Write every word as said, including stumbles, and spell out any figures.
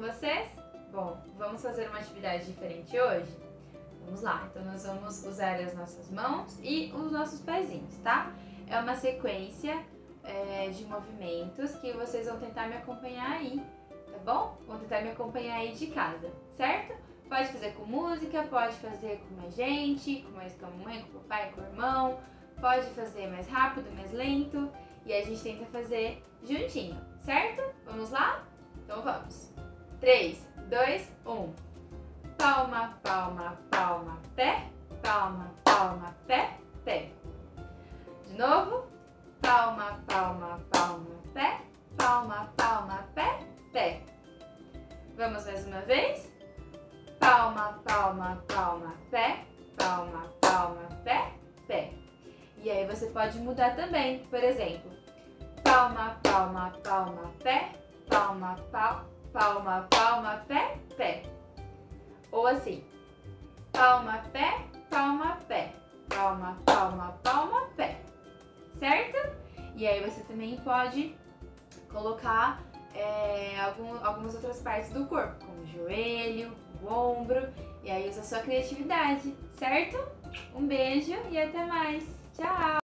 vocês? Bom, vamos fazer uma atividade diferente hoje? Vamos lá, então nós vamos usar as nossas mãos e os nossos pezinhos, tá? É uma sequência é, de movimentos que vocês vão tentar me acompanhar aí, tá bom? Vão tentar me acompanhar aí de casa, certo? Pode fazer com música, pode fazer com a gente, com mais com a mãe, com o papai, com o irmão, pode fazer mais rápido, mais lento, e a gente tenta fazer juntinho, certo? Vamos lá? Então vamos! três, dois, um. Palma, palma, palma, pé, palma, palma, pé, pé. De novo. Palma, palma, palma, pé, palma, palma, pé, pé. Vamos mais uma vez. Palma, palma, palma, pé, palma, palma, pé, pé. E aí você pode mudar também, por exemplo, palma, palma, palma, pé, palma, pal, palma, palma, pé, pé. Ou assim, palma, pé, palma, pé, palma, palma, palma, pé, certo? E aí você também pode colocar é, algum, algumas outras partes do corpo, como o joelho, o ombro, e aí usa a sua criatividade, certo? Um beijo e até mais! Tchau!